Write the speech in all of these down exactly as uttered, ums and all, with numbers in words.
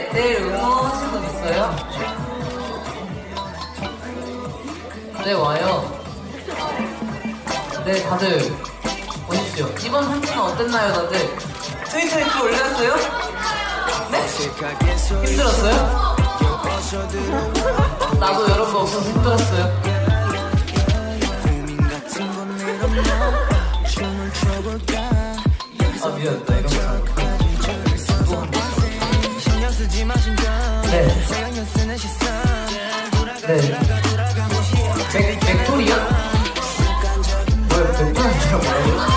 내일 응원하신 분 있어요? 네, 와요. 네, 다들 보십시오. 이번 상태는 어땠나요, 다들? 트위터에 또 올렸어요? 네? 힘들었어요? 나도 여러분 없어서 힘들었어요. 아, 미안, 나 이런 거 네. 네. 백, 벡토리아? 뭐야, 벡토리아 뭐라고?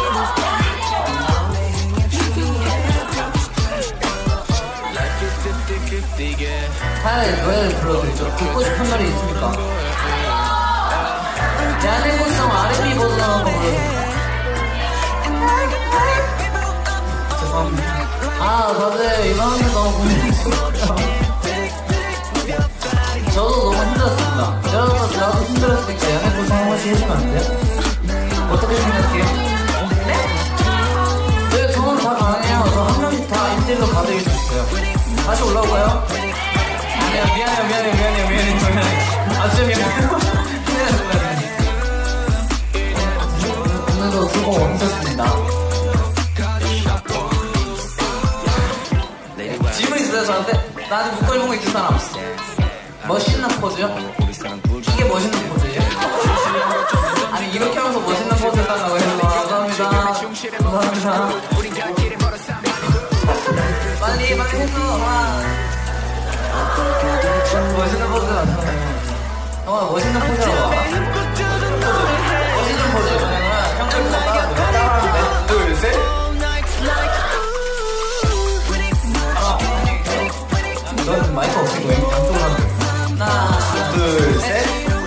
차라리 노래를 불러드리죠. 듣고 싶은 노래 있습니까? 내 안의 고성 알앤비 버전 한번 불러드릴게요. 죄송합니다. 아, 다들 이번 한 주 너무 고생하셨어요. 저도 너무 힘들었습니다. 여러분, 나도 힘들었으니까 연애 고생 한 번씩 해주면 안 돼요? 어떻게 생각해요? 네? 네, 저는 다 가능해요. 저 한 명씩 다 인질로 가드릴 수 있어요. 다시 올라올까요? 아니요, 미안해요, 미안해요, 미안해요, 미안해요, 미안해요. 아, 진짜 미안해요. 미안해요. 오늘도 수고 많으셨습니다. 질문 있어요, 저한테? 나한테 목걸이 보고 있는 사람. 멋있는 포즈요? 이게 멋있는 포즈예요? 아니, 이렇게 하면서 멋있는 포즈 해달라고 해서 감사합니다. 감사합니다. 빨리 빨리 해줘. 와. 멋있는 포즈 나타나요. 어, 멋있는 포즈라고 알아? 멋있는 포즈. 형들 보고 따라하면 돼. 따라하면 돼. 둘, 셋. 아, 넌 마이크 없으니까 왜 양쪽으로 하는 거야? 하나, 둘, 셋.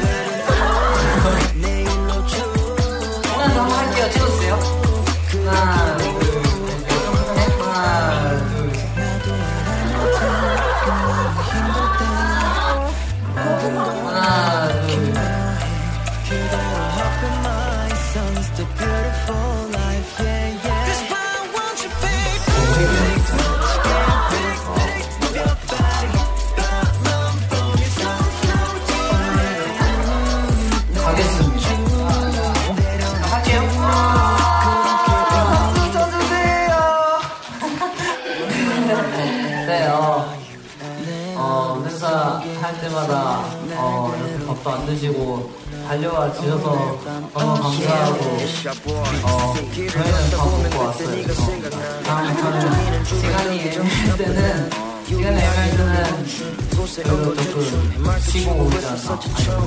하나 더 한번 할게요. 찍어주세요. 하나, 둘, 셋. 하나, 둘, 셋. 하나, 둘, 셋. 할 때마다 어, 이렇게 밥도 안 드시고 달려와 주셔서 너무 감사하고 어, 저희는 밥 먹고 왔어요. 다음부터는 시간이 애매할 때는 시간이 애매할 때는 저희도 조금 쉬고 오지 않나.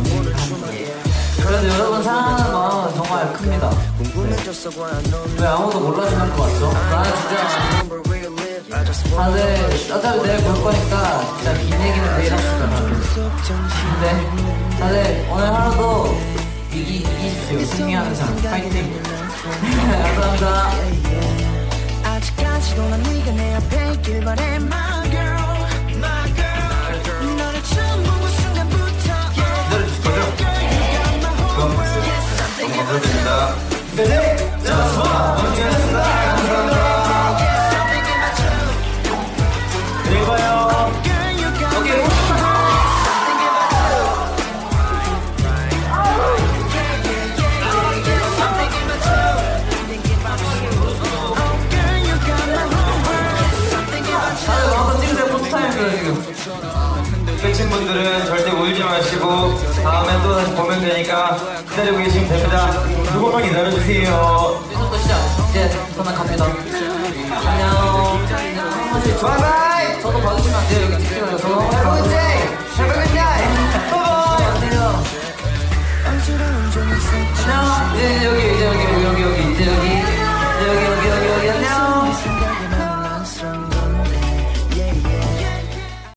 그래도 여러분 사랑하는 마음 정말 큽니다. 네. 왜 아무도 몰라주는 것 같죠? 나는 진짜 다들 어차피 내일 볼 거니까 진짜 긴 얘기는 내일 합시다. 근데 다들 오늘 하루도 이기, 이기십시오. 승리하는 삶 파이팅. 감사합니다. 아직까지도 난 네가 내 앞에 있길 바래 my girl my girl 너를 처음 본 순간부터 기다려주실 거죠? 그건 봤어요. 너무 감사드립니다. 네, just one 언제 했습니다. 감사합니다. 내일 봐요. 오케이. 다들 한번 찍으세요. 포토타임이에요 지금. 끝인 분들은 절대 울지 마시고 다음에 또 다시 보면 되니까 기다리고 계시면 됩니다. 조금만 기다려주세요. 이제부터 시작. 이제 저는 갑니다. 안녕. 바이바이. 저도 봐주세요.